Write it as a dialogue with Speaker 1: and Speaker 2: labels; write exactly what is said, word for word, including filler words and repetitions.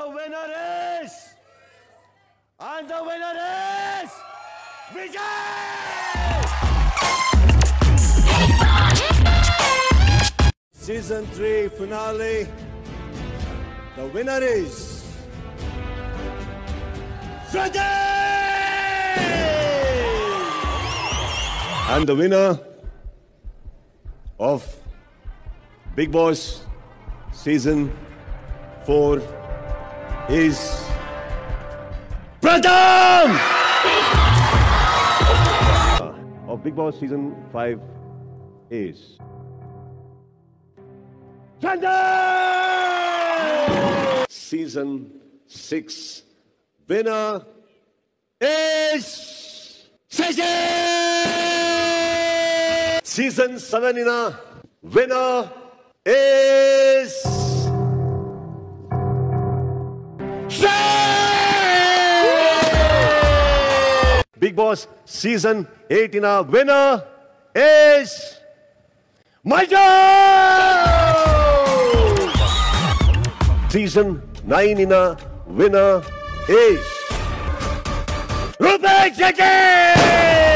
Speaker 1: the winner is, and the winner is Vijay! Season three finale. The winner is Vijay! And the winner of Bigg Boss Season four is Pratham! Of Bigg Boss Season five is Chandan! Season six winner is Sajay! Season seven winner is Bigg Boss Season eight winner is Major! Season nine winner is Rupesh Shetty!